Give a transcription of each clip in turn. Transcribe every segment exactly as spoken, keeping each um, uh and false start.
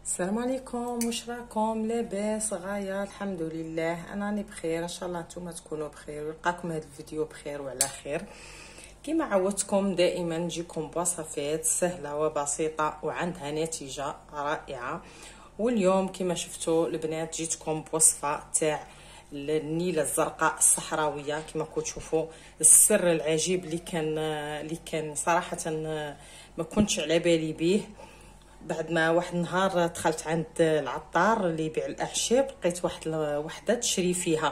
السلام عليكم، واش راكم؟ لاباس؟ غايه الحمد لله، انا راني بخير. ان شاء الله نتوما تكونوا بخير ويلقاكم هذا الفيديو بخير وعلى خير. كما عودتكم دائما نجيكم بوصفات سهله وبسيطه وعندها نتيجه رائعه. واليوم كما شفتوا البنات جيتكم بوصفه تاع النيله الزرقاء الصحراويه. كما كنتوا تشوفوا السر العجيب اللي كان اللي كان صراحه ما كنتش على بالي به. بعد ما واحد النهار دخلت عند العطار اللي يبيع الاعشاب، لقيت واحد وحده تشري فيها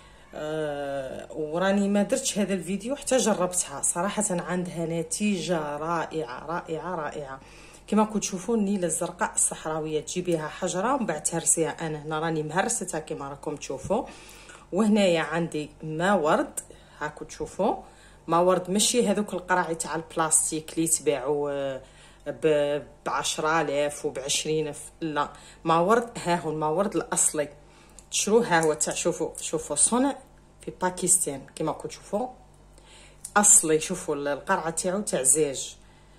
أه وراني ما درتش هذا الفيديو حتى جربتها. صراحه عندها نتيجه رائعه رائعه رائعه. كما كنتوا تشوفوا النيله الزرقاء الصحراويه تجيبيها حجره ومن بعد تهرسيها. انا هنا راني مهرستها كما راكم تشوفوا. وهنايا عندي ما ورد، هاكو تشوفوا ما ورد، ماشي هذوك القراعي تاع البلاستيك اللي يتباعوا ب عشرة آلاف وب عشرين ألف، لا، ما ورد. ها هو الماء ورد الاصلي، تشروه. ها هو تاع شوفوا شوفوا صنع في باكستان كما كنتوا تشوفوا اصلي. شوفوا القرعه تاعو تاع زاج،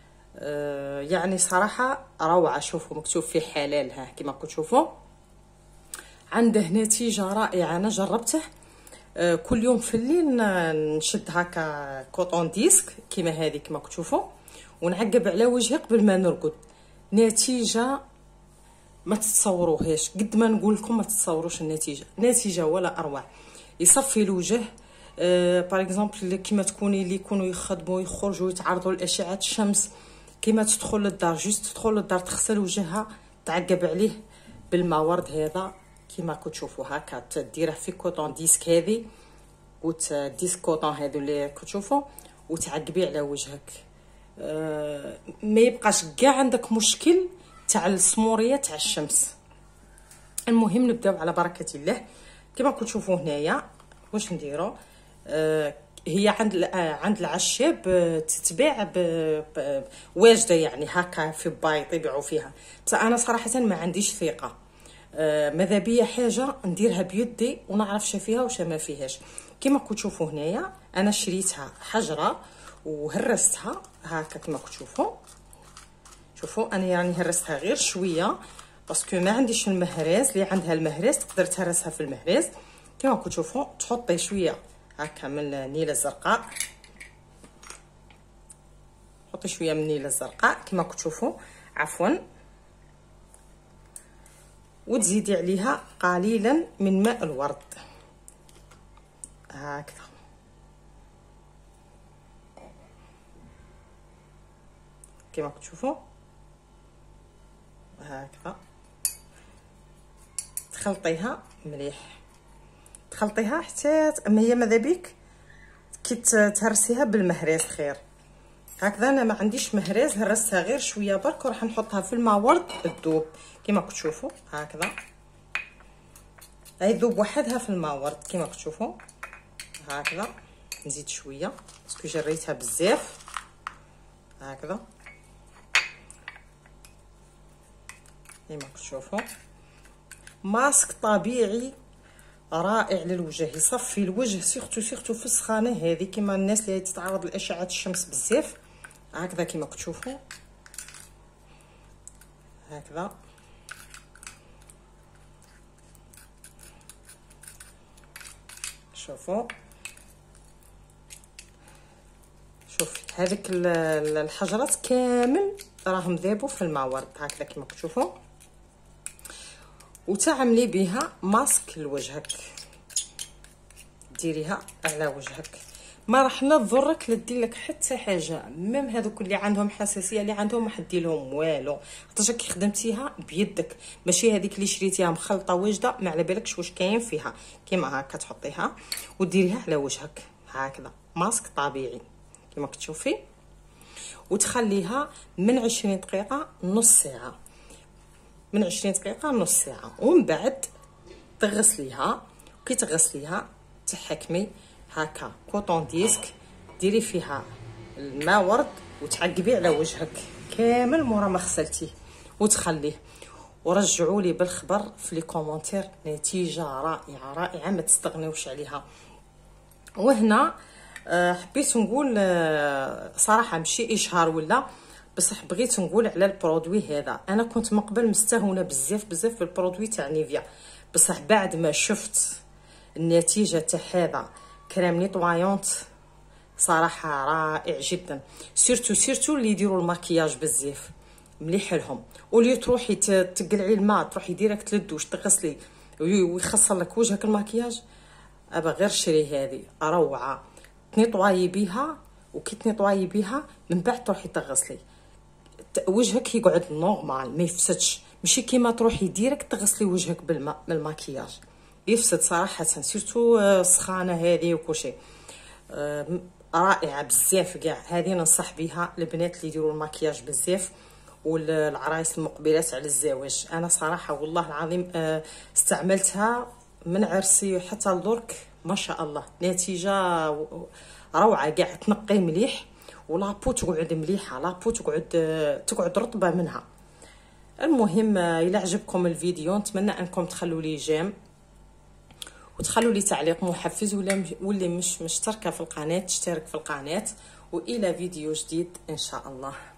آه يعني صراحه روعه. شوفوا مكتوب فيه حلال. ها كما كنتوا تشوفوا عنده نتيجه رائعه. انا جربته آه كل يوم في الليل نشد هكا كوطون ديسك كما هذه كما كنتوا تشوفوا ونعقب على وجهي قبل ما نرقد. نتيجه ما تتصوروهاش، قد ما نقول لكم ما تتصوروش النتيجه. نتيجه ولا اروع. يصفي الوجه أه باغ اكزومبل كيما تكوني اللي يكونوا يخدموا يخرجوا يتعرضوا لاشعه الشمس، كيما تدخل للدار جوست تدخل للدار تغسل وجهها تعقب عليه بالماء ورد هذا كيما كنتوا تشوفوا. هكا تديره في كوطون ديسك هذه وتديسك كوطون هذو اللي كنتوا تشوفوا وتعقبيه على وجهك. أه ما يبقاش كاع عندك مشكل تاع السموريه تاع الشمس. المهم نبداو على بركه الله. كما كنتوا تشوفوا هنايا واش نديروا. أه هي عند عند العشاب تتباع واجده يعني هكا في بايط يبيعوا فيها، بس انا صراحه ما عنديش ثقه. أه ماذا بيا حاجه نديرها بيدي ونعرف فيها وش ما فيهاش. كما كنتوا تشوفوا هنايا انا شريتها حجره وهرستها هكا كما كنتوا تشوفوا. شوفوا انا راني هرستها غير شويه باسكو ما عنديش المهراز. اللي عندها المهراز تقدر تهرسها في المهراز. كما كنتوا تشوفوا تحطي شويه هكا من النيله الزرقاء، حطي شويه من النيله الزرقاء كما كنتوا تشوفوا عفوا، وتزيدي عليها قليلا من ماء الورد هكذا. كما كنتوا تشوفوا هكذا تخلطيها مليح، تخلطيها حتى ما هي ماذا بيك كي تهرسيها بالمهراز خير. هكذا انا ما عنديش مهراز، هرستها غير شويه برك وراح نحطها في الماء ورد تذوب كما كنتوا تشوفوا هكذا. هاي تذوب وحدها في الماء ورد كما كنتوا تشوفوا هكذا. نزيد شويه باسكو جريتها بزاف هكذا كما تشوفوا. ماسك طبيعي رائع للوجه، يصفي الوجه سيرتو سيرتو في السخانه هذه كما الناس اللي تتعرض لاشعه الشمس بزاف هكذا كما تشوفوا هكذا. شوفوا شوفي هذيك الحجرات كامل راهم ذابوا في الماء ورد هكذا كما تشوفوا. وتعملي بها ماسك لوجهك، ديريها على وجهك ما راح لا تضرك لا دير لك حتى حاجه. ميم هذوك اللي عندهم حساسيه اللي عندهم ما حدير لهم والو، حتى كي خدمتيها بيدك ماشي هذيك اللي شريتيها مخلطه واجده ما على بالكش واش كاين فيها. كيما هكا تحطيها وديريها على وجهك هكذا ماسك طبيعي كما كتشوفي، وتخليها من عشرين دقيقه نص ساعه، من عشرين دقيقه نص ساعه. ومن بعد تغسليها. كي تغسليها تحكمي هكا كوطون ديسك ديري فيها الماء ورد وتعقبيه على وجهك كامل مورا ما غسلتيه وتخليه. ورجعوا لي بالخبر في لي كومونتير، نتيجه رائعه رائعه ما تستغنيوش عليها. وهنا حبيت نقول صراحه ماشي اشهار ولا بصح بغيت نقول على البرودوي هذا. انا كنت من قبل مستهونه بزاف بزاف بالبرودوي تاع نيفيا، بصح بعد ما شفت النتيجه تاع هذا كريم نيطوايونت صراحه رائع جدا. سيرتو سيرتو اللي يديروا الماكياج بزاف مليح لهم، ولي تروحي تقلعي الماء تروحي ديريكت للدوش تغسلي ويخسر لك وجهك الماكياج، ابا غير شري هذه روعه. تنيطوايي بيها وكي تنيطوايي بيها من بعد تروحي تغسلي وجهك يقعد نورمال ما يفسدش، ماشي كيما تروحي ديريكت تغسلي وجهك بالماء من الماكياج يفسد صراحه. سيرتو السخانه هذه وكلشي رائعه بزاف كاع. هذه ننصح بها البنات اللي يديروا الماكياج بزاف والعرايس المقبلات على الزواج. انا صراحه والله العظيم استعملتها من عرسي حتى لدرك ما شاء الله، نتيجه روعه كاع. تنقي مليح ولابو تقعد مليحه، لابو تقعد تقعد رطبه منها. المهم الى عجبكم الفيديو نتمنى انكم تخلوا لي جيم وتخلوا لي تعليق محفز، ولا واللي مش مشتركه في القناه تشترك في القناه، والى فيديو جديد ان شاء الله.